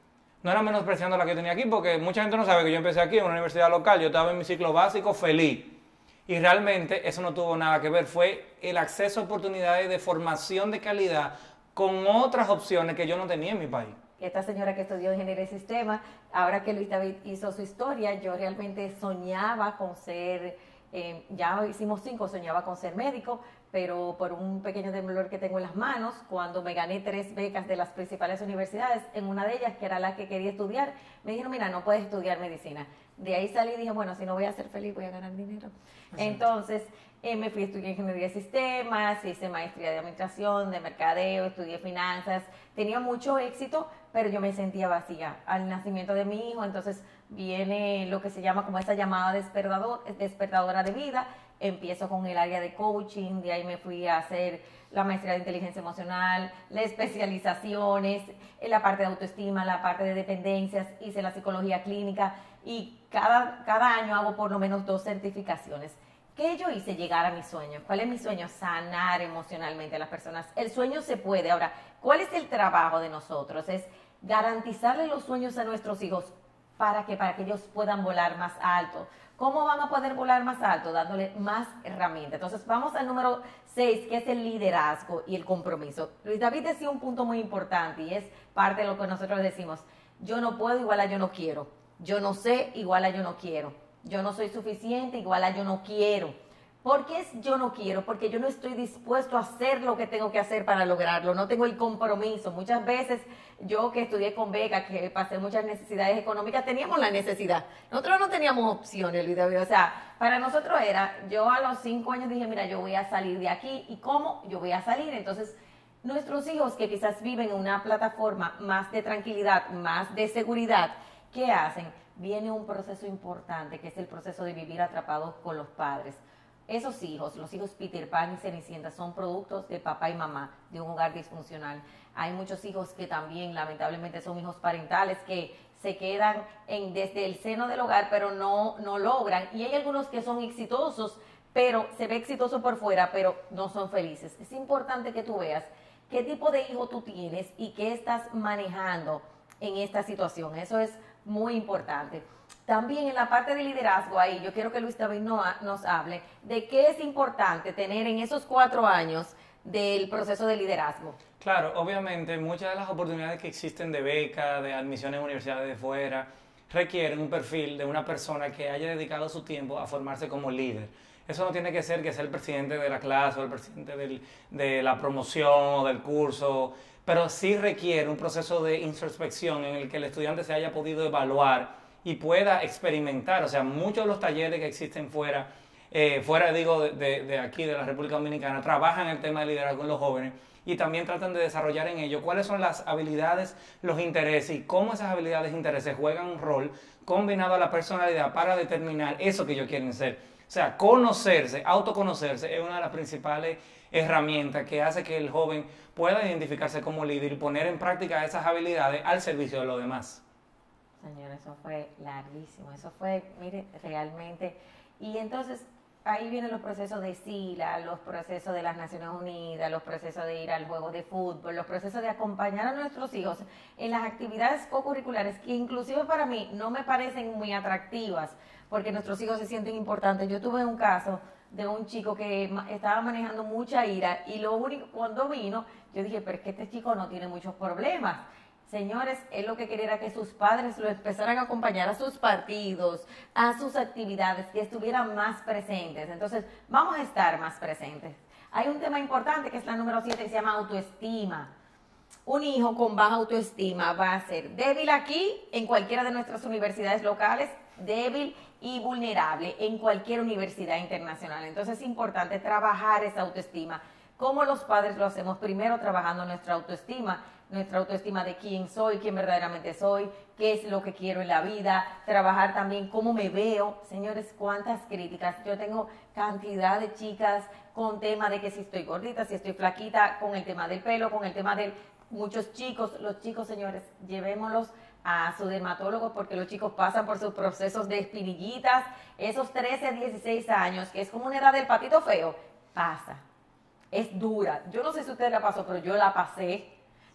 no era menospreciando la que tenía aquí, porque mucha gente no sabe que yo empecé aquí en una universidad local, yo estaba en mi ciclo básico feliz. Y realmente eso no tuvo nada que ver, fue el acceso a oportunidades de formación de calidad con otras opciones que yo no tenía en mi país. Esta señora que estudió ingeniería de sistemas, ahora que Luis David hizo su historia, yo realmente soñaba con ser, eh, ya hicimos cinco, soñaba con ser médico, pero por un pequeño temblor que tengo en las manos, cuando me gané tres becas de las principales universidades, en una de ellas, que era la que quería estudiar, me dijeron, mira, no puedes estudiar medicina. De ahí salí y dije, bueno, si no voy a ser feliz, voy a ganar dinero. Exacto. Entonces, eh, me fui a estudiar ingeniería de sistemas, hice maestría de administración, de mercadeo, estudié finanzas, tenía mucho éxito, pero yo me sentía vacía. Al nacimiento de mi hijo, entonces viene lo que se llama como esa llamada despertador, despertadora de vida. Empiezo con el área de coaching, de ahí me fui a hacer la maestría de inteligencia emocional, las especializaciones, en la parte de autoestima, la parte de dependencias, hice la psicología clínica y cada, cada año hago por lo menos dos certificaciones. ¿Qué yo hice? Llegar a mi sueño. ¿Cuál es mi sueño? Sanar emocionalmente a las personas. El sueño se puede. Ahora, ¿cuál es el trabajo de nosotros? Es garantizarle los sueños a nuestros hijos para que, para que ellos puedan volar más alto. ¿Cómo van a poder volar más alto? Dándole más herramientas. Entonces, vamos al número seis, que es el liderazgo y el compromiso. Luis David decía un punto muy importante y es parte de lo que nosotros decimos. Yo no puedo, igual a yo no quiero. Yo no sé, igual a yo no quiero. Yo no soy suficiente, igual a yo no quiero. ¿Por qué es yo no quiero? Porque yo no estoy dispuesto a hacer lo que tengo que hacer para lograrlo. No tengo el compromiso. Muchas veces yo que estudié con beca, que pasé muchas necesidades económicas, teníamos la necesidad. Nosotros no teníamos opciones, Luis David. O sea, para nosotros era, yo a los cinco años dije, mira, yo voy a salir de aquí. ¿Y cómo? Yo voy a salir. Entonces, nuestros hijos que quizás viven en una plataforma más de tranquilidad, más de seguridad, ¿qué hacen? Viene un proceso importante, que es el proceso de vivir atrapados con los padres. Esos hijos, los hijos Peter Pan y Cenicienta, son productos de papá y mamá, de un hogar disfuncional. Hay muchos hijos que también, lamentablemente, son hijos parentales que se quedan en, desde el seno del hogar, pero no, no logran. Y hay algunos que son exitosos, pero se ve exitoso por fuera, pero no son felices. Es importante que tú veas qué tipo de hijo tú tienes y qué estás manejando en esta situación. Eso es muy importante. También en la parte de liderazgo, ahí yo quiero que Luis David nos hable de qué es importante tener en esos cuatro años del proceso de liderazgo. Claro, obviamente muchas de las oportunidades que existen de beca, de admisiones a universidades de fuera, requieren un perfil de una persona que haya dedicado su tiempo a formarse como líder. Eso no tiene que ser que sea el presidente de la clase o el presidente del, de la promoción o del curso, pero sí requiere un proceso de introspección en el que el estudiante se haya podido evaluar y pueda experimentar. O sea, muchos de los talleres que existen fuera, eh, fuera digo, de, de, de aquí, de la República Dominicana, trabajan el tema de liderazgo en los jóvenes y también tratan de desarrollar en ello cuáles son las habilidades, los intereses y cómo esas habilidades e intereses juegan un rol combinado a la personalidad para determinar eso que ellos quieren ser. O sea, conocerse, autoconocerse es una de las principales herramientas que hace que el joven pueda identificarse como líder y poner en práctica esas habilidades al servicio de los demás. Señor, eso fue larguísimo, eso fue, mire, realmente. Y entonces, ahí vienen los procesos de SILA, los procesos de las Naciones Unidas, los procesos de ir al juego de fútbol, los procesos de acompañar a nuestros hijos en las actividades co-curriculares, que inclusive para mí no me parecen muy atractivas, porque nuestros hijos se sienten importantes. Yo tuve un caso de un chico que estaba manejando mucha ira y lo único, cuando vino, yo dije, pero es que este chico no tiene muchos problemas. Señores, él lo que quería era que sus padres lo empezaran a acompañar a sus partidos, a sus actividades, que estuvieran más presentes. Entonces, vamos a estar más presentes. Hay un tema importante que es la número siete, que se llama autoestima. Un hijo con baja autoestima va a ser débil aquí, en cualquiera de nuestras universidades locales, débil y vulnerable en cualquier universidad internacional. Entonces, es importante trabajar esa autoestima. ¿Cómo los padres lo hacemos? Primero, trabajando nuestra autoestima. Nuestra autoestima de quién soy, quién verdaderamente soy, qué es lo que quiero en la vida, trabajar también cómo me veo. Señores, cuántas críticas. Yo tengo cantidad de chicas con tema de que si estoy gordita, si estoy flaquita, con el tema del pelo, con el tema de muchos chicos. Los chicos, señores, llevémoslos a su dermatólogo porque los chicos pasan por sus procesos de espinillitas. Esos trece a dieciséis años, que es como una edad del patito feo, pasa. Es dura. Yo no sé si usted la pasó, pero yo la pasé.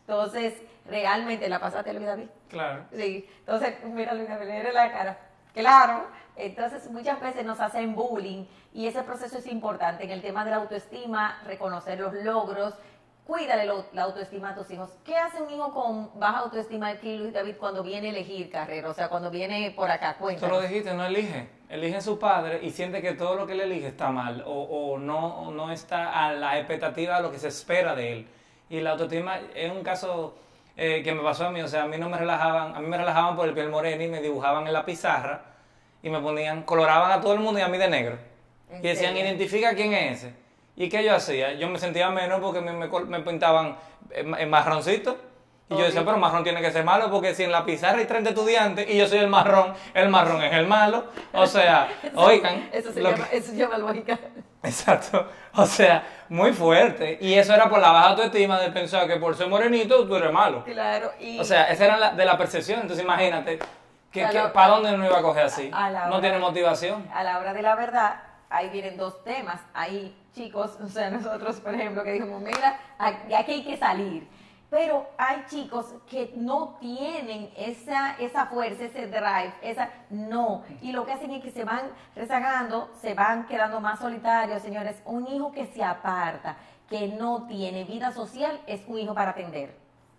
Entonces, realmente, ¿la pasaste, Luis David? Claro. Sí. Entonces, mira, Luis David, le la cara. Claro. Entonces, muchas veces nos hacen bullying y ese proceso es importante. En el tema de la autoestima, reconocer los logros, cuídale lo, la autoestima a tus hijos. ¿Qué hace un hijo con baja autoestima aquí, Luis David, cuando viene a elegir carrera? O sea, cuando viene por acá, cuéntanos. Tú lo dijiste, no elige. Elige a su padre y siente que todo lo que él elige está mal o, o no, o no está a la expectativa de lo que se espera de él. Y la autoestima es un caso eh, que me pasó a mí. O sea, a mí no me relajaban, a mí me relajaban por el piel morena y me dibujaban en la pizarra y me ponían, coloraban a todo el mundo y a mí de negro. Y decían, serio? Identifica quién es ese. ¿Y qué yo hacía? Yo me sentía menos porque me, me, me pintaban en marroncito. Y yo decía, pero marrón tiene que ser malo porque si en la pizarra hay treinta estudiantes y yo soy el marrón, el marrón es el malo. O sea, oigan. Eso se, llama, que... eso se llama lógica. Exacto. O sea, muy fuerte. Y eso era por la baja autoestima de pensar que por ser morenito tú eres malo. Claro. Y... O sea, esa era la, de la percepción. Entonces imagínate, que, que, ¿para dónde no iba a coger así? A la hora, no tiene motivación. A la hora de la verdad, ahí vienen dos temas. Hay chicos, o sea, nosotros, por ejemplo, que dijimos, mira, aquí hay que salir. Pero hay chicos que no tienen esa, esa fuerza, ese drive, esa no. Y lo que hacen es que se van rezagando, se van quedando más solitarios, señores. Un hijo que se aparta, que no tiene vida social, es un hijo para atender.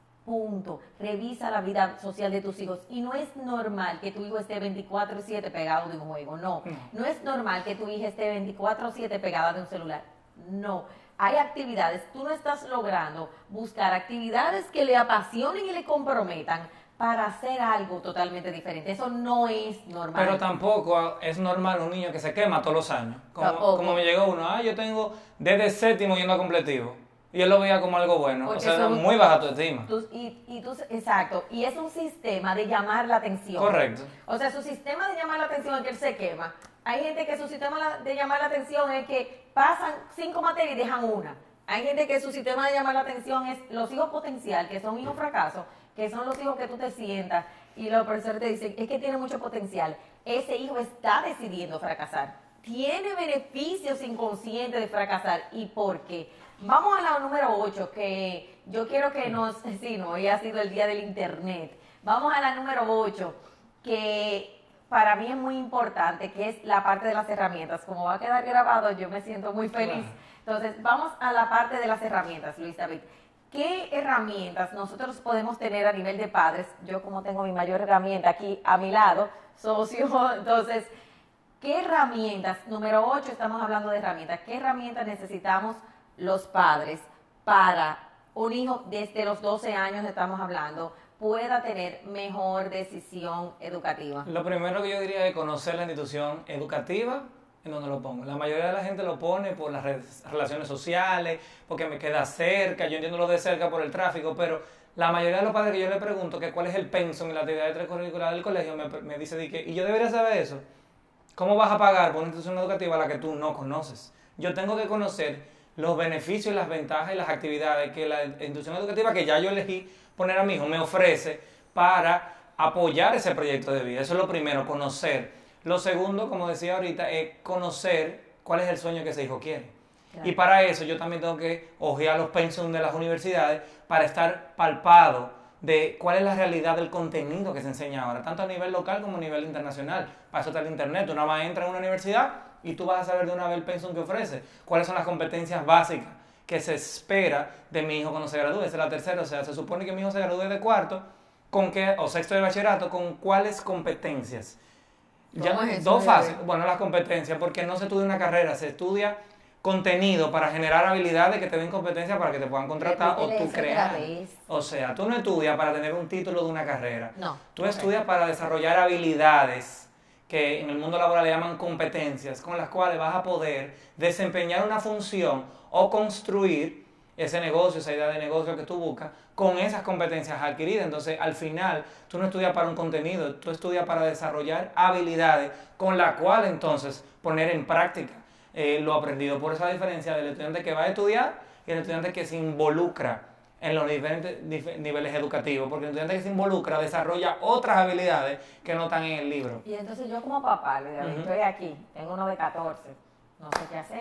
Punto. Revisa la vida social de tus hijos. Y no es normal que tu hijo esté veinticuatro siete pegado de un juego. No. No es normal que tu hija esté veinticuatro siete pegada de un celular. No. Hay actividades, tú no estás logrando buscar actividades que le apasionen y le comprometan para hacer algo totalmente diferente. Eso no es normal. Pero tampoco es normal un niño que se quema todos los años. Como, como me llegó uno, ah, yo tengo desde séptimo yendo a completivo. Y él lo veía como algo bueno. Porque o sea, son, muy baja tu estima. Tus, y, y tus, exacto. Y es un sistema de llamar la atención. Correcto. O sea, su sistema de llamar la atención es que él se quema. Hay gente que su sistema de llamar la atención es que pasan cinco materias y dejan una. Hay gente que su sistema de llamar la atención es los hijos potencial, que son hijos fracasos, que son los hijos que tú te sientas y los profesores te dicen, es que tiene mucho potencial. Ese hijo está decidiendo fracasar. Tiene beneficios inconscientes de fracasar. ¿Y por qué? Vamos a la número ocho, que yo quiero que nos... Sí, no, hoy ha sido el día del internet. Vamos a la número ocho, que para mí es muy importante, que es la parte de las herramientas. Como va a quedar grabado, yo me siento muy feliz. Entonces, vamos a la parte de las herramientas, Luis David. ¿Qué herramientas nosotros podemos tener a nivel de padres? Yo como tengo mi mayor herramienta aquí a mi lado, socio, entonces, ¿qué herramientas? Número ocho, estamos hablando de herramientas. ¿Qué herramientas necesitamos los padres para un hijo desde los doce años, estamos hablando, pueda tener mejor decisión educativa? Lo primero que yo diría es conocer la institución educativa en donde lo pongo. La mayoría de la gente lo pone por las redes, relaciones sociales, porque me queda cerca, yo entiendo lo de cerca por el tráfico, pero la mayoría de los padres que yo le pregunto que cuál es el pensum en la actividad extracurricular del colegio, me, me dice de que, y yo debería saber eso. ¿Cómo vas a pagar por una institución educativa a la que tú no conoces? Yo tengo que conocer los beneficios, las ventajas y las actividades que la institución educativa que ya yo elegí poner a mi hijo me ofrece para apoyar ese proyecto de vida. Eso es lo primero, conocer. Lo segundo, como decía ahorita, es conocer cuál es el sueño que ese hijo quiere. Claro. Y para eso yo también tengo que ojear los pensum de las universidades para estar palpado de cuál es la realidad del contenido que se enseña ahora, tanto a nivel local como a nivel internacional. Para eso está el internet. Tú nada más entras en una universidad y tú vas a saber de una vez el pensum que ofrece, cuáles son las competencias básicas que se espera de mi hijo cuando se gradúe. Esa es la tercera, o sea, se supone que mi hijo se gradúe de cuarto con qué, o sexto de bachillerato, con cuáles competencias. Ya, dos fases, bueno, las competencias, porque no se estudia una carrera, se estudia contenido para generar habilidades que te den competencias para que te puedan contratar o tú crear. O sea, tú no estudias para tener un título de una carrera, no, tú estudias para desarrollar habilidades que en el mundo laboral le llaman competencias, con las cuales vas a poder desempeñar una función o construir ese negocio, esa idea de negocio que tú buscas, con esas competencias adquiridas. Entonces, al final, tú no estudias para un contenido, tú estudias para desarrollar habilidades con las cuales, entonces, poner en práctica eh, lo aprendido. Por esa diferencia del estudiante que va a estudiar y el estudiante que se involucra en los diferentes niveles educativos, porque el estudiante que se involucra desarrolla otras habilidades que no están en el libro. Y entonces yo como papá, uh-huh. estoy aquí, tengo uno de catorce, no sé qué hacer.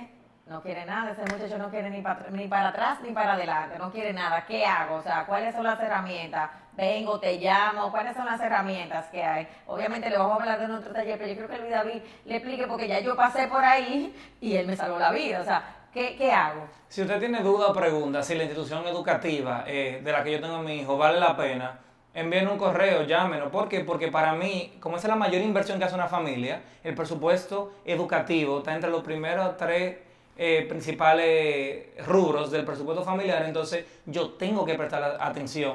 No quiere nada, ese muchacho no quiere ni para, ni para atrás ni para adelante, no quiere nada. ¿Qué hago? O sea, ¿cuáles son las herramientas? Vengo, te llamo, ¿cuáles son las herramientas que hay? Obviamente le vamos a hablar de nuestro taller, pero yo creo que Luis David le explique porque ya yo pasé por ahí y él me salvó la vida. O sea, ¿qué, qué hago? Si usted tiene duda o pregunta si la institución educativa eh, de la que yo tengo a mi hijo vale la pena, envíen un correo, llámenos. ¿Por qué? Porque para mí, como esa es la mayor inversión que hace una familia, el presupuesto educativo está entre los primeros tres eh, principales rubros del presupuesto familiar, entonces yo tengo que prestar atención.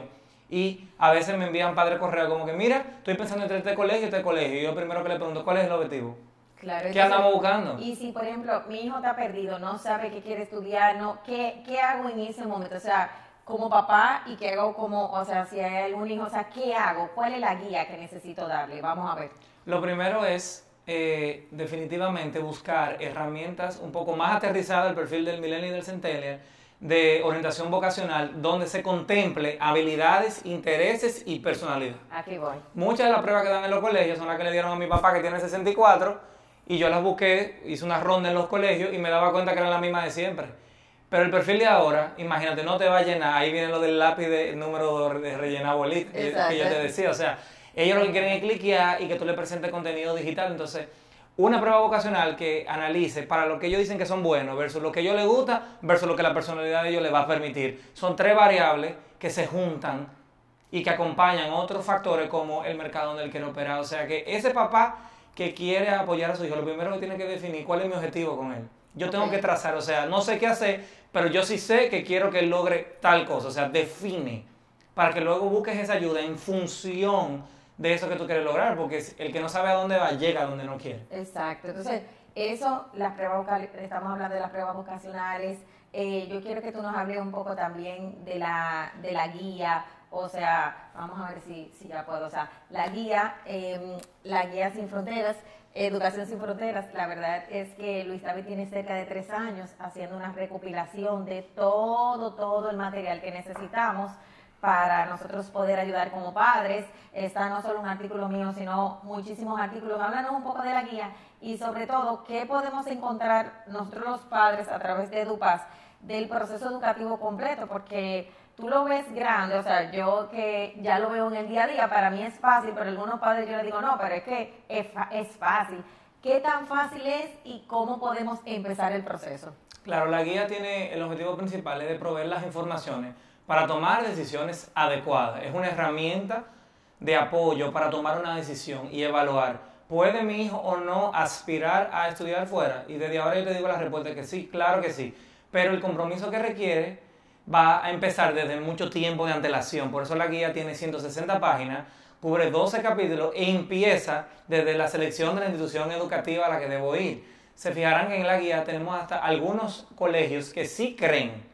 Y a veces me envían padres correo como que, mira, estoy pensando entre este colegio y este colegio. Y yo primero que le pregunto, ¿cuál es el objetivo? Claro, ¿Qué entonces, andamos buscando? Y si, por ejemplo, mi hijo está perdido, no sabe qué quiere estudiar, no, ¿qué, qué hago en ese momento? O sea, como papá y qué hago como, o sea, si hay algún hijo, o sea, ¿qué hago? ¿Cuál es la guía que necesito darle? Vamos a ver. Lo primero es eh, definitivamente buscar herramientas un poco más aterrizadas al perfil del millennial y del centennial de orientación vocacional donde se contemple habilidades, intereses y personalidad. Aquí voy. Muchas de las pruebas que dan en los colegios son las que le dieron a mi papá que tiene sesenta y cuatro y yo las busqué, hice una ronda en los colegios y me daba cuenta que eran las mismas de siempre. Pero el perfil de ahora, imagínate, no te va a llenar, ahí viene lo del lápiz de número dos de rellenar bolita que, que yo te decía, o sea, ellos lo que quieren es cliquear y que tú le presentes contenido digital. Entonces, una prueba vocacional que analice para lo que ellos dicen que son buenos versus lo que a ellos les gusta versus lo que la personalidad de ellos les va a permitir. Son tres variables que se juntan y que acompañan otros factores como el mercado donde él quiere operar. O sea que ese papá que quiere apoyar a su hijo, lo primero que tiene que definir cuál es mi objetivo con él. Yo tengo que trazar, o sea, no sé qué hacer, pero yo sí sé que quiero que él logre tal cosa. O sea, define para que luego busques esa ayuda en función de eso que tú quieres lograr, porque el que no sabe a dónde va, llega a donde no quiere. Exacto. Entonces, eso, las pruebas vocales, estamos hablando de las pruebas vocacionales. Eh, yo quiero que tú nos hables un poco también de la, de la guía. O sea, vamos a ver si, si ya puedo. O sea, la guía, eh, la guía Sin Fronteras, Educación Sin Fronteras, la verdad es que Luis David tiene cerca de tres años haciendo una recopilación de todo, todo el material que necesitamos para nosotros poder ayudar como padres. Está no solo un artículo mío, sino muchísimos artículos. Háblanos un poco de la guía y sobre todo, ¿qué podemos encontrar nosotros los padres a través de EduPaz del proceso educativo completo? Porque tú lo ves grande, o sea, yo que ya lo veo en el día a día, para mí es fácil, pero algunos padres yo les digo, no, pero es que es, es fácil. ¿Qué tan fácil es y cómo podemos empezar el proceso? Claro, la guía tiene el objetivo principal es de proveer las informaciones para tomar decisiones adecuadas. Es una herramienta de apoyo para tomar una decisión y evaluar, ¿puede mi hijo o no aspirar a estudiar fuera? Y desde ahora yo te digo la respuesta que sí, claro que sí, pero el compromiso que requiere va a empezar desde mucho tiempo de antelación. Por eso la guía tiene ciento sesenta páginas, cubre doce capítulos e empieza desde la selección de la institución educativa a la que debo ir. Se fijarán que en la guía tenemos hasta algunos colegios que sí creen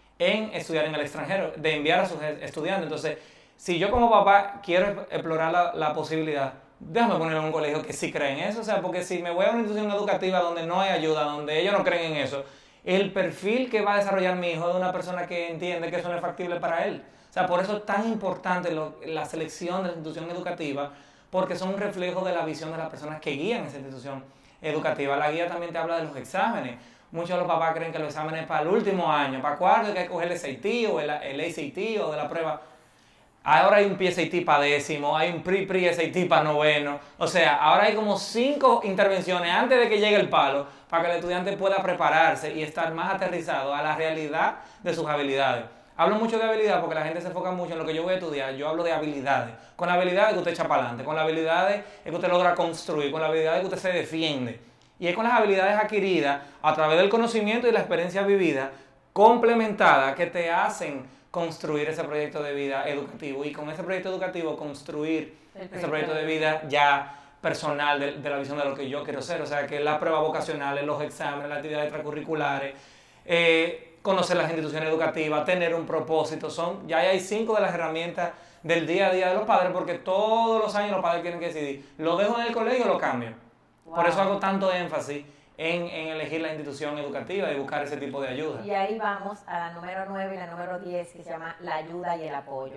en estudiar en el extranjero, de enviar a sus estudiantes. Entonces, si yo como papá quiero explorar la, la posibilidad, déjame poner en un colegio que sí cree en eso. O sea, porque si me voy a una institución educativa donde no hay ayuda, donde ellos no creen en eso, el perfil que va a desarrollar mi hijo es de una persona que entiende que eso no es factible para él. O sea, por eso es tan importante lo, la selección de la institución educativa, porque son un reflejo de la visión de las personas que guían esa institución educativa. La guía también te habla de los exámenes. Muchos de los papás creen que los exámenes es para el último año, para cuarto, que hay que coger el S A T o el, el A C T o de la prueba. Ahora hay un P-S A T para décimo, hay un Pre-Pre-S A T para noveno. O sea, ahora hay como cinco intervenciones antes de que llegue el palo para que el estudiante pueda prepararse y estar más aterrizado a la realidad de sus habilidades. Hablo mucho de habilidad porque la gente se enfoca mucho en lo que yo voy a estudiar. Yo hablo de habilidades. Con la habilidad de que usted echa para adelante, con la habilidad de que usted logra construir, con la habilidad de que usted se defiende. Y es con las habilidades adquiridas a través del conocimiento y la experiencia vivida complementada que te hacen construir ese proyecto de vida educativo y con ese proyecto educativo construir ese proyecto de vida ya personal de, de la visión de lo que yo quiero ser. O sea, que la prueba vocacional, los exámenes, las actividades extracurriculares, eh, conocer las instituciones educativas, tener un propósito, son ya hay cinco de las herramientas del día a día de los padres, porque todos los años los padres tienen que decidir, ¿lo dejo en el colegio o lo cambio? Wow. Por eso hago tanto énfasis en, en elegir la institución educativa y buscar ese tipo de ayuda. Y ahí vamos a la número nueve y la número diez, que se llama la ayuda y el apoyo.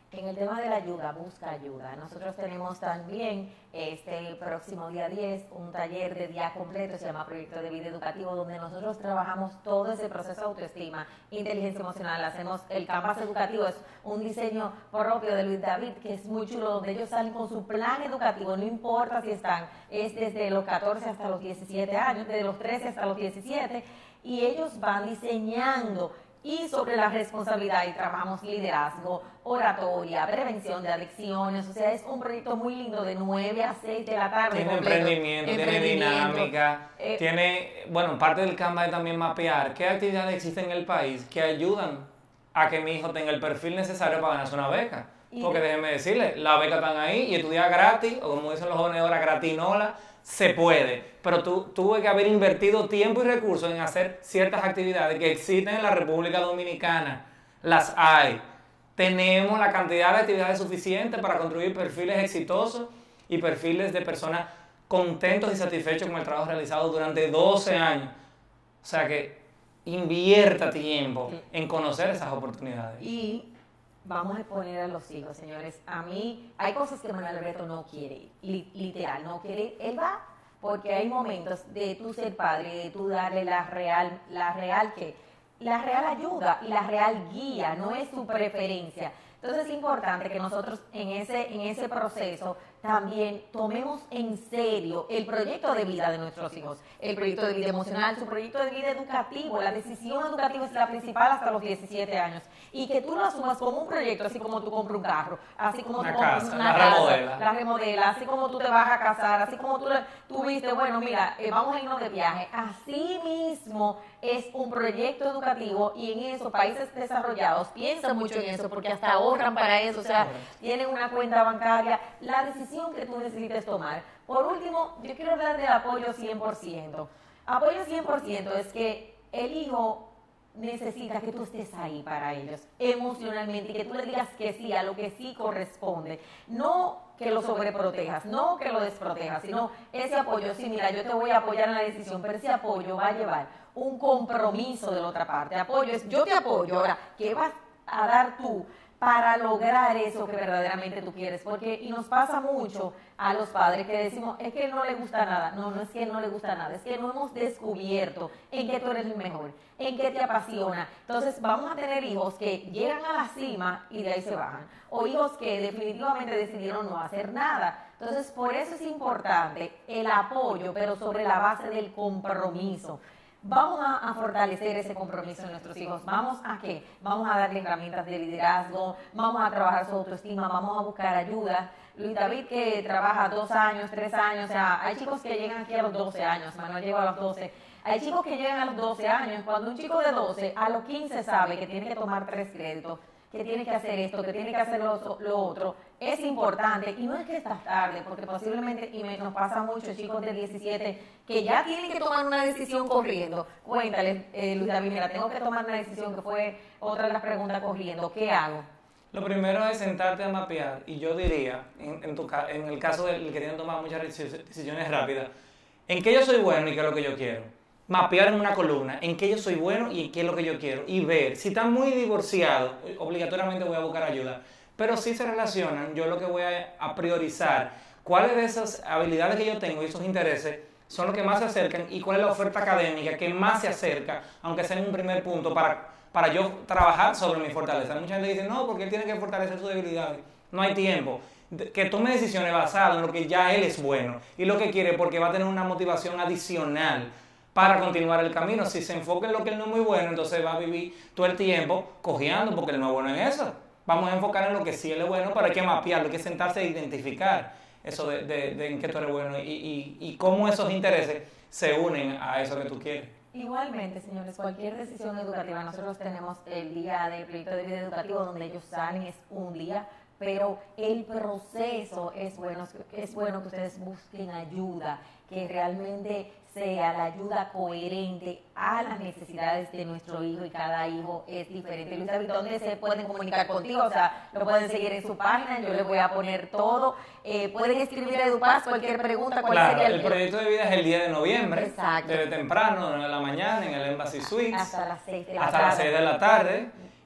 En el tema de la ayuda, busca ayuda. Nosotros tenemos también este próximo día diez un taller de día completo, se llama Proyecto de Vida Educativo, donde nosotros trabajamos todo ese proceso de autoestima, inteligencia emocional. Hacemos el Canvas Educativo, es un diseño propio de Luis David, que es muy chulo, donde ellos salen con su plan educativo, no importa si están, es desde los catorce hasta los diecisiete años, desde los trece hasta los diecisiete, y ellos van diseñando. Y sobre la responsabilidad, y trabajamos liderazgo, oratoria, prevención de adicciones, o sea, es un proyecto muy lindo de nueve a seis de la tarde. Tiene completo. emprendimiento, tiene dinámica, eh, tiene, bueno, parte del Canva es también mapear qué actividades existen en el país que ayudan a que mi hijo tenga el perfil necesario para ganarse una beca. Porque déjenme decirle, las becas están ahí y estudiar gratis, o como dicen los jóvenes ahora, gratinola, se puede, pero tú tuve que haber invertido tiempo y recursos en hacer ciertas actividades que existen en la República Dominicana. Las hay. Tenemos la cantidad de actividades suficientes para construir perfiles exitosos y perfiles de personas contentos y satisfechos con el trabajo realizado durante doce años. O sea que invierta tiempo en conocer esas oportunidades. Y vamos a exponer a los hijos, señores. A mí hay cosas que Manuel Alberto no quiere ir, literal, no quiere ir. Él va porque hay momentos de tú ser padre, de tú darle la real, la real que, la real ayuda y la real guía, no es su preferencia. Entonces es importante que nosotros en ese, en ese proceso también tomemos en serio el proyecto de vida de nuestros hijos, el proyecto de vida emocional, su proyecto de vida educativo. La decisión educativa es la principal hasta los diecisiete años, y que tú lo asumas como un proyecto, así como tú compras un carro, así como una tú casa, compras una la casa, remodela. la remodela, así como tú te vas a casar, así como tú, tú viste, bueno, mira, eh, vamos a irnos de viaje. Así mismo es un proyecto educativo, y en eso países desarrollados piensan mucho en eso porque hasta ahorran para eso, o sea, tienen una cuenta bancaria. La decisión que tú necesites tomar. Por último, yo quiero hablar del apoyo cien por ciento. Apoyo cien por ciento es que el hijo necesita que tú estés ahí para ellos emocionalmente, y que tú le digas que sí a lo que sí corresponde, no que lo sobreprotejas, no que lo desprotejas, sino ese apoyo. Sí, mira, yo te voy a apoyar en la decisión, pero ese apoyo va a llevar un compromiso de la otra parte. Apoyo es, yo te apoyo, ahora, ¿qué vas a dar tú para lograr eso que verdaderamente tú quieres? Porque, y nos pasa mucho a los padres que decimos, es que él no le gusta nada. No, no es que él no le gusta nada, es que no hemos descubierto en qué tú eres el mejor, en qué te apasiona. Entonces vamos a tener hijos que llegan a la cima y de ahí se bajan, o hijos que definitivamente decidieron no hacer nada. Entonces por eso es importante el apoyo, pero sobre la base del compromiso. Vamos a, a fortalecer ese compromiso en nuestros hijos. ¿Vamos a qué? Vamos a darle herramientas de liderazgo, vamos a trabajar su autoestima, vamos a buscar ayuda. Luis David, que trabaja dos años, tres años, o sea, hay chicos que llegan aquí a los doce años, Manuel llegó a los doce. Hay chicos que llegan a los doce años, cuando un chico de doce a los quince sabe que tiene que tomar tres créditos, que tiene que hacer esto, que tiene que hacer lo, lo otro, es importante. Y no es que estás tarde, porque posiblemente, y me, nos pasa mucho, chicos de diecisiete que ya tienen que tomar una decisión corriendo. Cuéntale, eh, Luis David, mira, tengo que tomar una decisión, que fue otra de las preguntas, corriendo. ¿Qué hago? Lo primero es sentarte a mapear, y yo diría, en, en, tu, en el caso del que tienen que tomar muchas decisiones rápidas, en qué yo soy bueno y qué es lo que yo quiero. Mapear en una columna en qué yo soy bueno y qué es lo que yo quiero, y ver si están muy divorciados, obligatoriamente voy a buscar ayuda, pero si se relacionan, yo lo que voy a, a priorizar cuáles de esas habilidades que yo tengo y esos intereses son los que más se acercan, y cuál es la oferta académica que más se acerca, aunque sea en un primer punto, para, para yo trabajar sobre mi fortaleza. Mucha gente dice, no, porque él tiene que fortalecer sus debilidades. No hay tiempo. Que tome decisiones basadas en lo que ya él es bueno y lo que quiere, porque va a tener una motivación adicional para continuar el camino. Si se enfoca en lo que él no es muy bueno, entonces va a vivir todo el tiempo cojeando porque él no es bueno en eso. Vamos a enfocar en lo que sí él es bueno, pero hay que mapearlo, hay que sentarse e identificar eso de, de, de en qué tú eres bueno, y, y, y cómo esos intereses se unen a eso que tú quieres. Igualmente, señores, cualquier decisión educativa, nosotros tenemos el día del proyecto de vida educativo donde ellos salen, es un día, pero el proceso es bueno, es bueno que ustedes busquen ayuda, que realmente sea la ayuda coherente a las necesidades de nuestro hijo, y cada hijo es diferente. Luis David, ¿dónde se pueden comunicar contigo? O sea, lo pueden seguir en su página, yo les voy a poner todo. Eh, pueden escribir a EduPaz cualquier pregunta. ¿Cuál claro, sería el, el proyecto de vida es el día de noviembre. Exacto. Desde temprano, en la mañana, en el Embassy Suites. Hasta las seis de la hasta tarde. las seis de la tarde.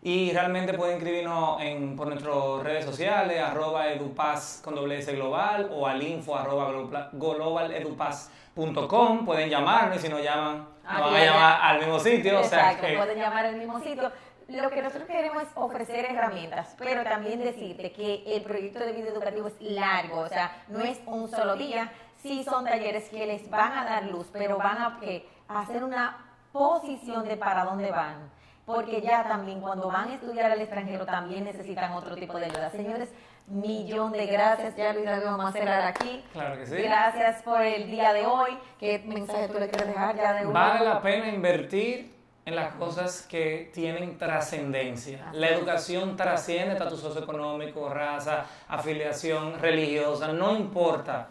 Y realmente pueden escribirnos en, por nuestras redes sociales, arroba edupaz con doble S global o al info arroba globaledupaz punto com. Pueden llamarnos y si nos llaman, nos van a llamar al mismo sitio. Exacto, o sea que... pueden llamar al mismo sitio. Lo que nosotros queremos es ofrecer herramientas, pero también decirte que el proyecto de vida educativo es largo, o sea, no es un solo día. Sí son talleres que les van a dar luz, pero van a, que, a hacer una posición de para dónde van. Porque ya también cuando van a estudiar al extranjero también necesitan otro tipo de ayuda. Señores, millón de gracias. Ya Luis David, vamos a cerrar aquí. Claro que sí. Gracias por el día de hoy. ¿Qué mensaje tú le quieres dejar ya de uno? Vale la pena invertir en las cosas que tienen trascendencia. La educación trasciende estatus socioeconómico, raza, afiliación religiosa, no importa.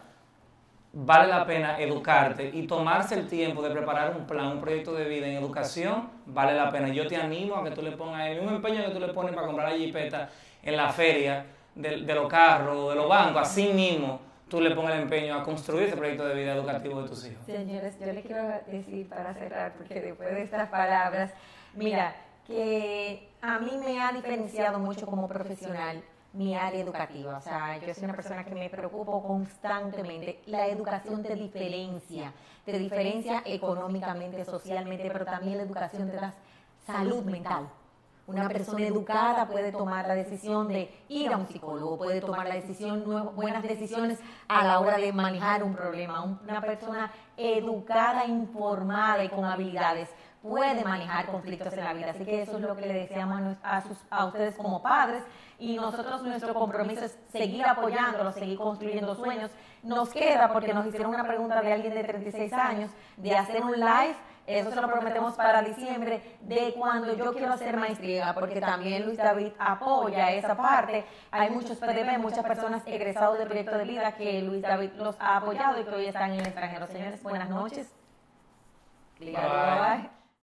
Vale la pena educarte y tomarse el tiempo de preparar un plan, un proyecto de vida en educación, vale la pena. Yo te animo a que tú le pongas el mismo empeño que tú le pones para comprar la jipeta en la feria de, de los carros, de los bancos, así mismo tú le pongas el empeño a construir ese proyecto de vida educativo de tus hijos. Señores, yo les quiero decir para cerrar, porque después de estas palabras, mira, que a mí me ha diferenciado mucho como profesional mi área educativa. O sea, yo soy una persona que me preocupo constantemente. La educación te diferencia, te diferencia económicamente, socialmente, pero también la educación te da salud mental. Una persona educada puede tomar la decisión de ir a un psicólogo, puede tomar la decisión, buenas decisiones a la hora de manejar un problema. Una persona educada, informada y con habilidades puede manejar conflictos en la vida. Así que eso es lo que le deseamos a, sus, a ustedes como padres. Y nosotros, nuestro compromiso es seguir apoyándolos, seguir construyendo sueños. Nos queda, porque nos hicieron una pregunta de alguien de treinta y seis años, de hacer un live, eso se lo prometemos para diciembre, de cuando yo quiero hacer maestría, porque también Luis David apoya esa parte. Hay muchos P D B, muchas personas egresados del proyecto de vida que Luis David los ha apoyado y que hoy están en el extranjero. Señores, buenas noches. Bye. Bye.